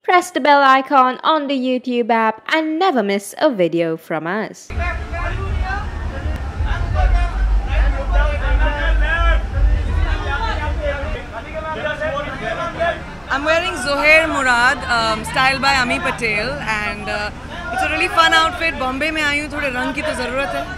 Press the bell icon on the YouTube app and never miss a video from us. I'm wearing Zohair Murad, styled by Ami Patel, and it's a really fun outfit. Bombay में आई हूँ, थोड़े रंग की तो ज़रूरत है.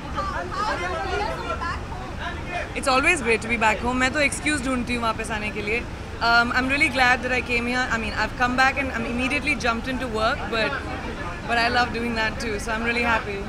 It's always great to be back home. मैं तो excuse ढूंढती हूँ वापस आने के लिए. I'm really glad that I came here. I mean, I've come back and I'm immediately jumped into work, but I love doing that too. So I'm really happy.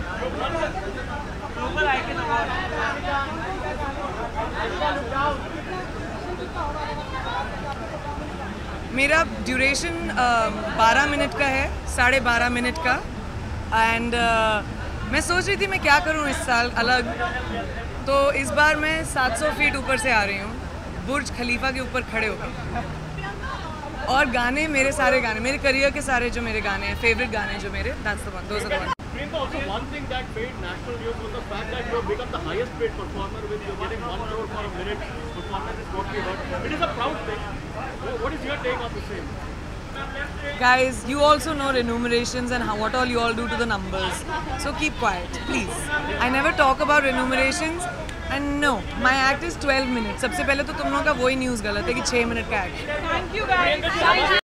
मेरा duration 12 minute का है, 12.5 minute का. And मैं सोच रही थी मैं क्या करूं इस साल अलग. तो इस बार मैं 700 फीट ऊपर से आ रही हूँ, बुर्ज खलीफा के ऊपर खड़े होकर. और गाने, मेरे सारे गाने, मेरे करियर के सारे जो मेरे गाने हैं, फेवरेट गाने जो मेरे, that's the one, those are the ones. Also, one thing that made national news was the fact that you have become the highest paid performer with you getting 1 crore for a minute performance is what we heard. It is a proud thing. What is your take on the same? Guys, you also know remunerations and what all you all do to the numbers. So keep quiet, please. I never talk about remunerations. And no, my act is 12 minutes. सबसे पहले तो तुम लोगों का वही news गलत है कि 6 मिनट का act. Thank you guys. Thank you.